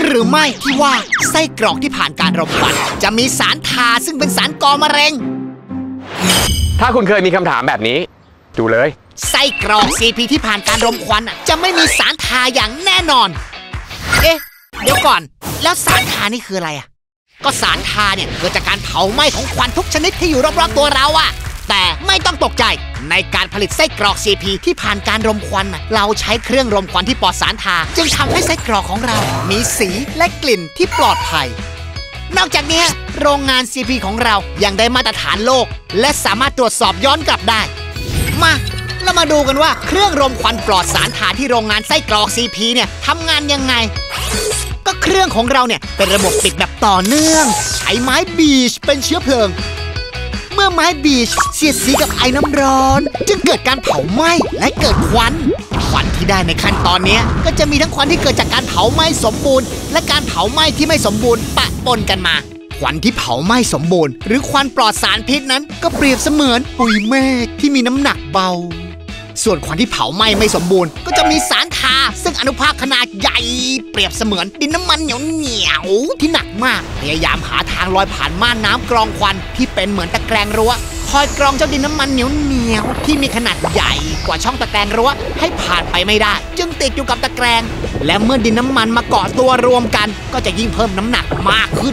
หรือไม่ที่ว่าไส้กรอกที่ผ่านการรมควันจะมีสารทาซึ่งเป็นสารก่อมะเร็งถ้าคุณเคยมีคำถามแบบนี้ดูเลยไส้กรอก CP ที่ผ่านการรมควันจะไม่มีสารทาอย่างแน่นอนเอ๊ะเดี๋ยวก่อนแล้วสารทานี่คืออะไรอ่ะก็สารทาเนี่ยเกิดจากการเผาไหม้ของควันทุกชนิดที่อยู่รอบๆตัวเราอ่ะแต่ไม่ต้องตกใจในการผลิตไส้กรอก CP ที่ผ่านการรมควันเราใช้เครื่องรมควันที่ปลอดสารทาจึงทำให้ไส้กรอกของเรามีสีและกลิ่นที่ปลอดภัยนอกจากนี้โรงงาน CP ของเรายังได้มาตรฐานโลกและสามารถตรวจสอบย้อนกลับได้มาเรามาดูกันว่าเครื่องรมควันปลอดสารทาที่โรงงานไส้กรอก CP เนี่ยทำงานยังไงก็เครื่องของเราเนี่ยเป็นระบบปิดแบบต่อเนื่องใช้ไม้บีชเป็นเชื้อเพลิงเมื่อไม้บีชเสียดสีกับไอ้น้ำร้อนจึงเกิดการเผาไหม้และเกิดควันที่ได้ในขั้นตอนนี้ก็จะมีทั้งควันที่เกิดจากการเผาไหม้สมบูรณ์และการเผาไหม้ที่ไม่สมบูรณ์ปะปนกันมาควันที่เผาไหม้สมบูรณ์หรือควันปลอดสารพิษนั้นก็เปรียบเสมือนปุยเมฆที่มีน้ำหนักเบาส่วนควันที่เผาไหม้ไม่สมบูรณ์ก็จะมีสารทาซึ่งอนุภาคขนาดใหญ่เปรียบเสมือนดินน้ำมันเหนียวที่หนักมากพยายามหาทางลอยผ่านม่านน้ำกรองควันที่เป็นเหมือนตะแกรงรั้วคอยกรองเจ้าดินน้ำมันเหนียวที่มีขนาดใหญ่กว่าช่องตะแกรงรั้วให้ผ่านไปไม่ได้จึงติดอยู่กับตะแกรงและเมื่อดินน้ำมันมาเกาะตัวรวมกันก็จะยิ่งเพิ่มน้ำหนักมากขึ้น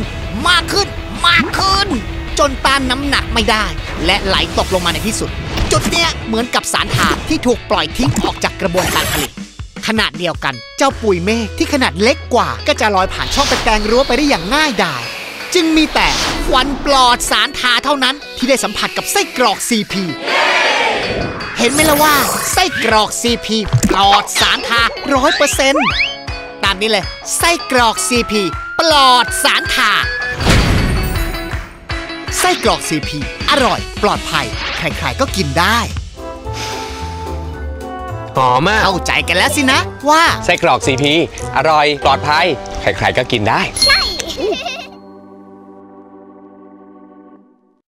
จนต้านน้ำหนักไม่ได้และไหลตกลงมาในที่สุดจุดเนี้ยเหมือนกับสารทาที่ถูกปล่อยทิ้งออกจากกระบวนการผลิตขนาดเดียวกันเจ้าปุยเมฆที่ขนาดเล็กกว่าก็จะลอยผ่านช่องตะแกรงรั้วไปได้อย่างง่ายดายจึงมีแต่ควันปลอดสารทาเท่านั้นที่ได้สัมผัสกับไส้กรอก CP เห็นไหมล่ะว่าไส้กรอก CP ปลอดสารทา 100% ตามนี้เลยไส้กรอก CP ปลอดสารทาไส้กรอก CP อร่อยปลอดภัยใครๆก็กินได้หอมมากเข้าใจกันแล้วสินะว่าไส้กรอก CP อร่อยปลอดภัยใครๆก็กินได้